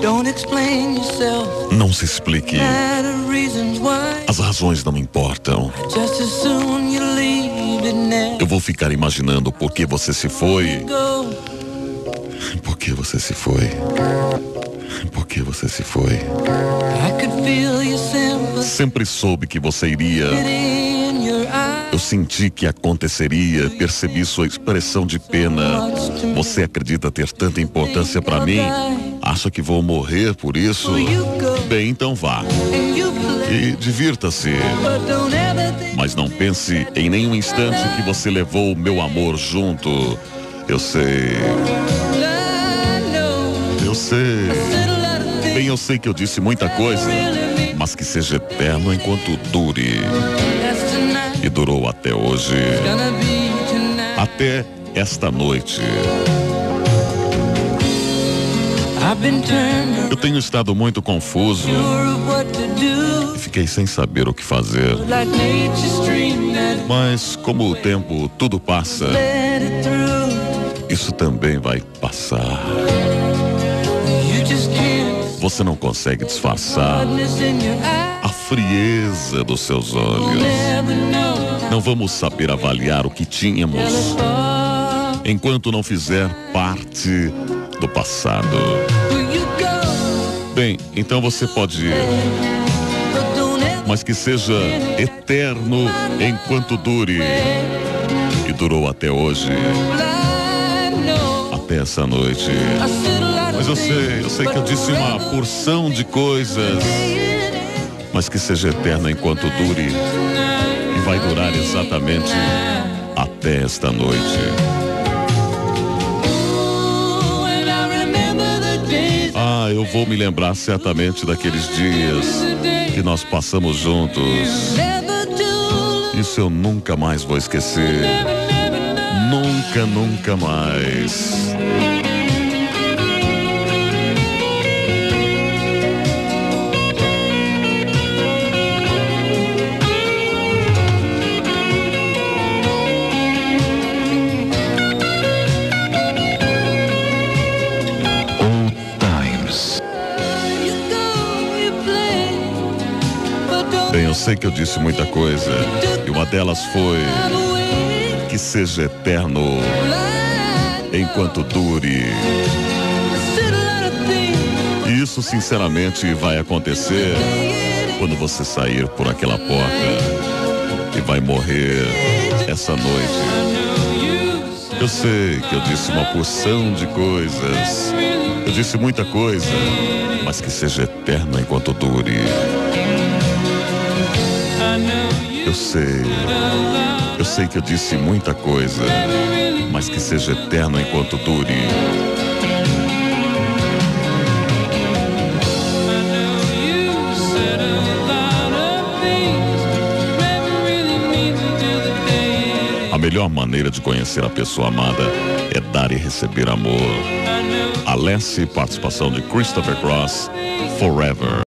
Não se explique. As razões não importam. Eu vou ficar imaginando por que você se foi. Por que você se foi? Por que você se foi? Sempre soube que você iria. Eu senti que aconteceria, percebi sua expressão de pena. Você acredita ter tanta importância pra mim? Acha que vou morrer por isso? Bem, então vá. E divirta-se. Mas não pense em nenhum instante que você levou o meu amor junto. Eu sei. Eu sei. Bem, eu sei que eu disse muita coisa, mas que seja eterno enquanto dure. E durou até hoje. Até esta noite. Eu tenho estado muito confuso e fiquei sem saber o que fazer. Mas como o tempo tudo passa, isso também vai passar. Você não consegue disfarçar a frieza dos seus olhos. Não vamos saber avaliar o que tínhamos enquanto não fizer parte do passado. Bem, então você pode ir, mas que seja eterno enquanto dure. E durou até hoje, até essa noite. Mas eu sei que eu disse uma porção de coisas, mas que seja eterna enquanto dure. E vai durar exatamente até esta noite. Ah, eu vou me lembrar certamente daqueles dias que nós passamos juntos. Isso eu nunca mais vou esquecer. Nunca, nunca mais. Bem, eu sei que eu disse muita coisa, e uma delas foi que seja eterno enquanto dure. E isso sinceramente vai acontecer quando você sair por aquela porta e vai morrer essa noite. Eu sei que eu disse uma porção de coisas, eu disse muita coisa, mas que seja eterno enquanto dure. Eu sei que eu disse muita coisa, mas que seja eterno enquanto dure. A melhor maneira de conhecer a pessoa amada é dar e receber amor. Alessi, participação de Christopher Cross, Forever.